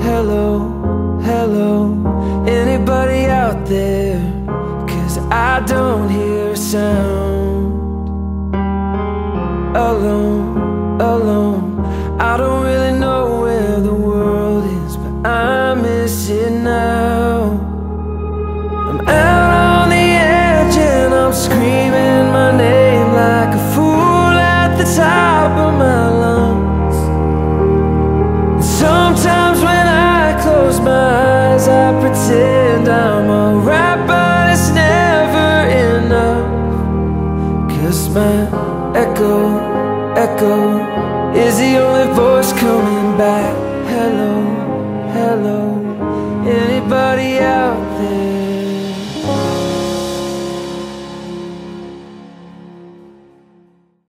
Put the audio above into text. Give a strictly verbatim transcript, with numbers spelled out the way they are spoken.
hello, hello. Anybody out there? 'Cause I don't hear a sound. Alone, alone, I don't really know where the world is, but I miss it now. I'm out on the edge and I'm screaming my name like a fool at the top of my lungs. And sometimes when I close my eyes I pretend I'm alright, but it's never enough. 'Cause my echo, echo is the only voice coming back. Hello, hello.